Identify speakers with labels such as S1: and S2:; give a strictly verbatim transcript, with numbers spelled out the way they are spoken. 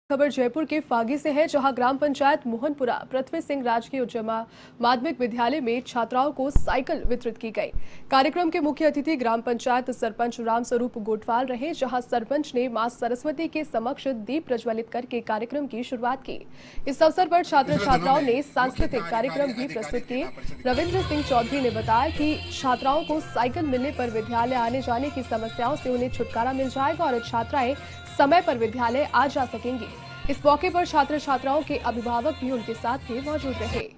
S1: खबर जयपुर के फागी से है, जहां ग्राम पंचायत मोहनपुरा पृथ्वी सिंह राजकीय उच्च माध्यमिक विद्यालय में छात्राओं को साइकिल वितरित की गई। कार्यक्रम के मुख्य अतिथि ग्राम पंचायत सरपंच रामस्वरूप गोटवाल रहे, जहां सरपंच ने मां सरस्वती के समक्ष दीप प्रज्वलित करके कार्यक्रम की शुरुआत की। इस अवसर पर छात्र छात्राओं ने सांस्कृतिक कार्यक्रम भी प्रस्तुत किए। रविंद्र सिंह चौधरी ने बताया कि छात्राओं को साइकिल मिलने पर विद्यालय आने जाने की समस्याओं से उन्हें छुटकारा मिल जाएगा और छात्राएं समय पर विद्यालय आ जा सकेंगी। इस मौके पर छात्र छात्राओं के अभिभावक भी उनके साथ भी मौजूद रहे।